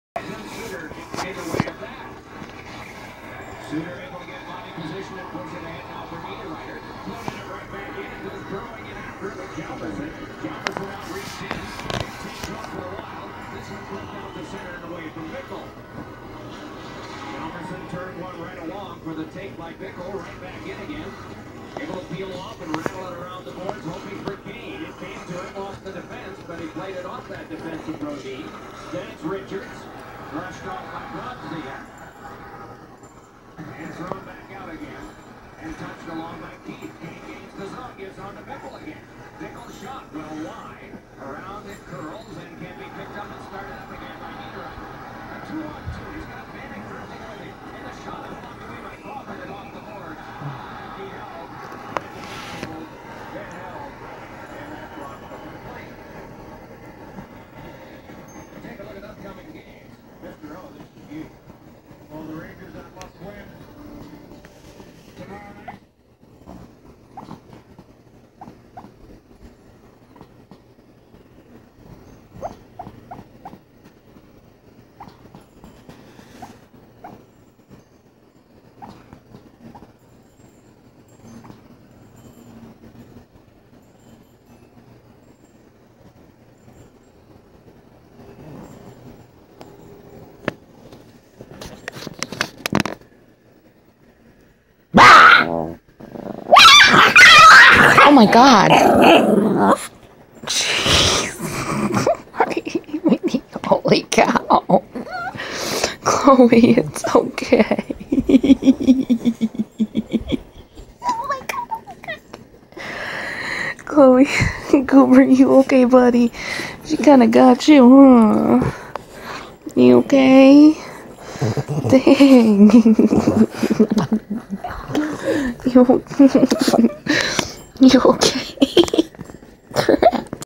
Suter take away at that. Suter able to get body position and push it ahead now for Niederreiter. Floating it right back in and goes throwing it after it with Jalmerson. Jalmerson out reached in. Takes off for a while. This one flipped out to center and away from Bickle. Jalmerson turned one right along for the take by Bickle. Right back in again. Able to peel off and rattle it around the boards, hoping for gain. It came to him off the defense, but he played it off that defensive Brodin. Then it's Richards. Brushed off by Brodziak. And thrown back out again. And touched along by Keith. Keith gains the zone, gives on to Bickle again. Bickle shot well wide. Around it curls and can be picked up and started up again by Niederreiter. A 2-on-2. He's got Manning drifting with him. And a shot is blocked away by Crawford and off the board. He held. Then held. And that blocked from the plate. Take a look at upcoming games. Mr. O, this is you. Well, the Rangers that must win tomorrow night. Oh my God. Jeez. Holy cow. Chloe, it's okay. Oh my God. Chloe, Cooper, you okay, buddy? She kind of got you, huh? You okay? Dang. You okay?